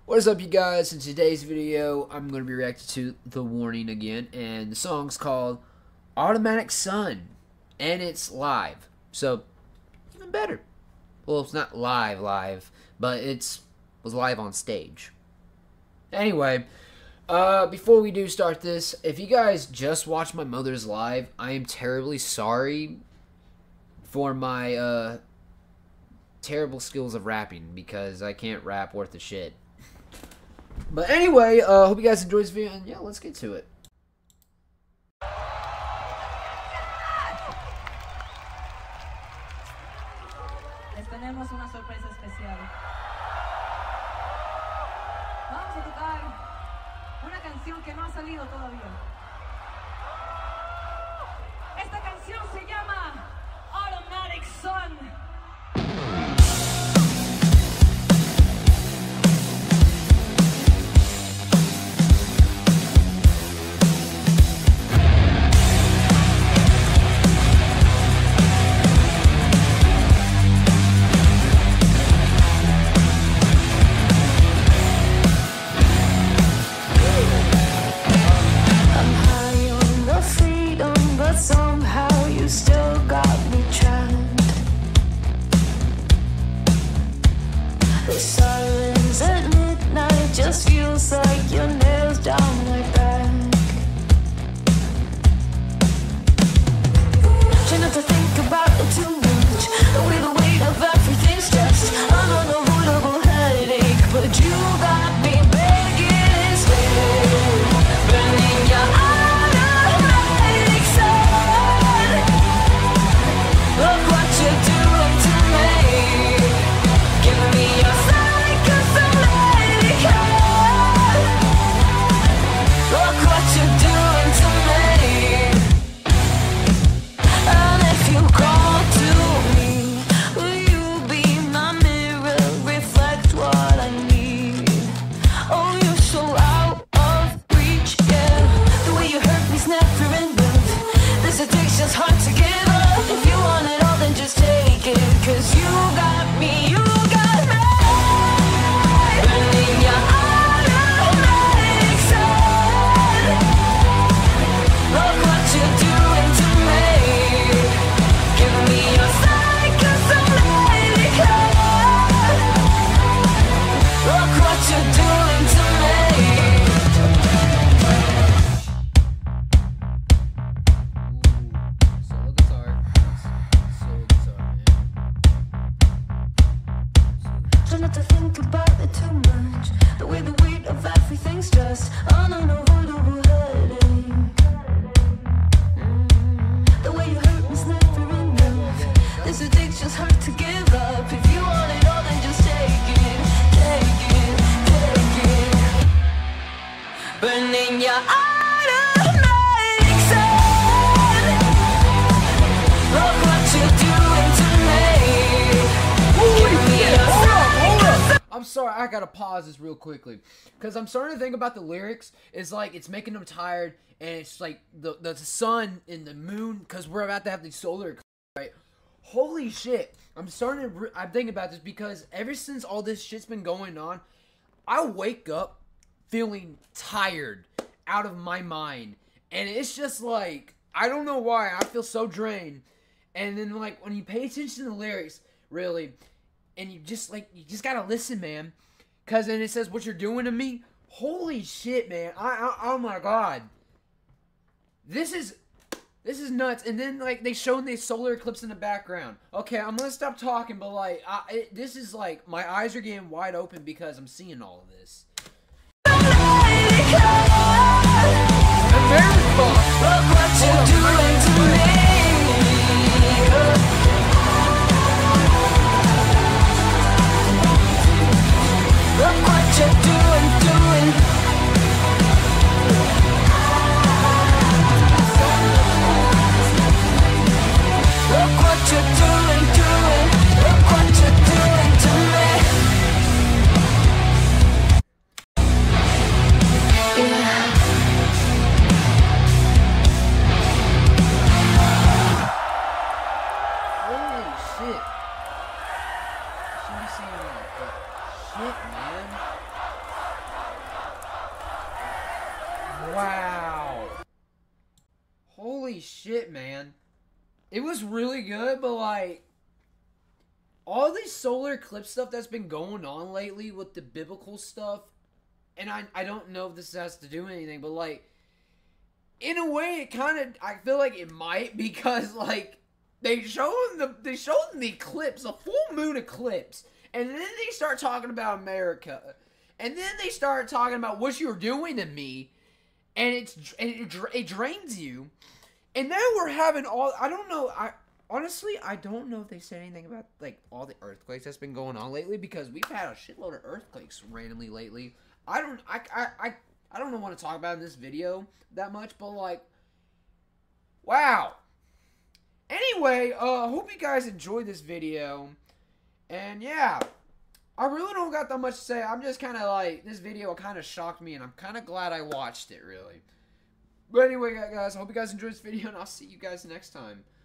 What is up, you guys? In today's video, I'm going to be reacting to The Warning again, and the song's called Automatic Sun, and it's live, so even better. Well, it's not live, but was live on stage. Anyway, before we do start this, if you guys just watched my mother's live, I am terribly sorry for my terrible skills of rapping, because I can't rap worth a shit. But anyway, hope you guys enjoyed this video, and yeah, let's get to it. Les tenemos una sorpresa especial. Vamos a tocar una canción que no ha salido todavía. Esta canción se llama Automatic Sun. Somehow you still got me trapped. The silence at midnight just feels like your nails down my back. Try not to think about it too much. The weight of everything's just an unavoidable headache. But you got me begging instead, burning your eyes. Try not to think about it too much. The weight of everything's just an unavoidable headache. The way you hurt me's never enough. This addiction's hard to give up. If you want it all, then just take it, take it, take it. Burning your automatic sun. Look what you're doing to me. Give me a I'm sorry, I gotta pause this real quickly, because I'm starting to think about the lyrics. It's like it's making them tired, and it's like the sun and the moon, because we're about to have the solar eclipse, right? Holy shit! I'm thinking about this because ever since all this shit's been going on, I wake up feeling tired out of my mind, and it's just like, I don't know why, I feel so drained. And then like when you pay attention to the lyrics, really, and you just gotta listen, man, cause then it says what you're doing to me. Holy shit, man! Oh my god, this is nuts. And then like they showed the solar eclipse in the background. Okay, I'm gonna stop talking, but like this is like my eyes are getting wide open because I'm seeing all of this. America, look what you're doing to me. Look what you're doing. Look what you're doing. Look what you're doing to me. Yeah. Wow. Holy shit, man. It was really good, but like, all this solar eclipse stuff that's been going on lately with the biblical stuff, and I don't know if this has to do with anything, but like, in a way, it kind of, I feel like it might, because like, they showed the eclipse, a full moon eclipse, and then they start talking about America, and then they start talking about what you're doing to me, and it drains you, and then we're having all, I don't know, honestly, I don't know if they said anything about, like, all the earthquakes that's been going on lately, because we've had a shitload of earthquakes randomly lately. I don't want to talk about it in this video that much, but, like, wow. Anyway, hope you guys enjoyed this video, and, yeah, I really don't got that much to say. I'm just kind of, like, this video kind of shocked me, and I'm kind of glad I watched it, really. But anyway, guys, I hope you guys enjoyed this video, and I'll see you guys next time.